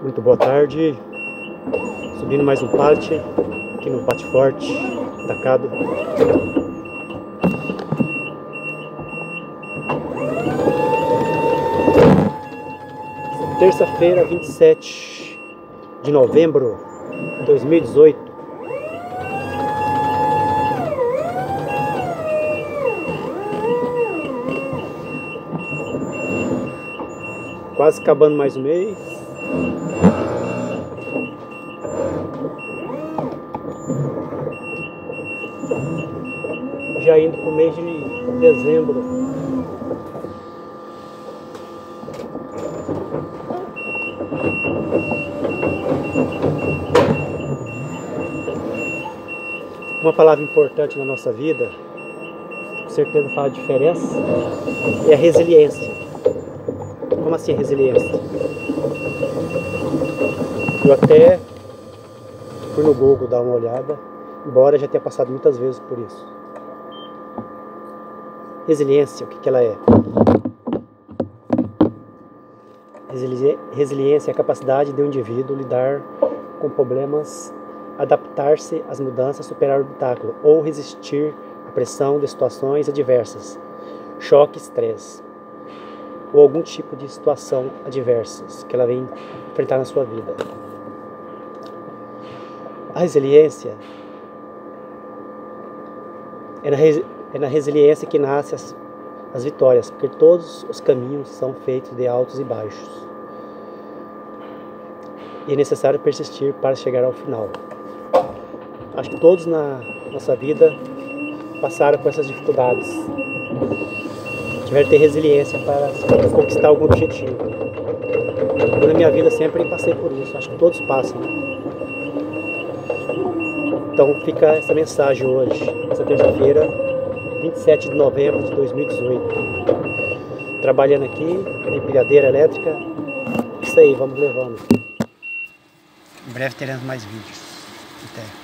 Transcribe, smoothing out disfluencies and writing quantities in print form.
Muito boa tarde, subindo mais um pallet aqui no Pátio Forte, atacado. Terça-feira, 27 de novembro de 2018. Quase acabando mais um mês. Já indo para o mês de dezembro. Uma palavra importante na nossa vida, que com certeza faz a diferença, é a resiliência. Como assim a resiliência? Eu até fui no Google dar uma olhada, embora já tenha passado muitas vezes por isso. Resiliência, o que ela é? Resiliência é a capacidade de um indivíduo lidar com problemas, adaptar-se às mudanças, superar o obstáculo ou resistir à pressão de situações adversas, choque, estresse ou algum tipo de situação adversas que ela vem enfrentar na sua vida. A resiliência é na resiliência que nascem as vitórias, porque todos os caminhos são feitos de altos e baixos. E é necessário persistir para chegar ao final. Acho que todos na nossa vida passaram por essas dificuldades. Tiveram que ter resiliência para conquistar algum objetivo. Eu, na minha vida, sempre passei por isso. Acho que todos passam. Então fica essa mensagem hoje, essa terça-feira, 27 de novembro de 2018. Trabalhando aqui na empilhadeira elétrica. Isso aí, vamos levando. Em breve teremos mais vídeos. Até.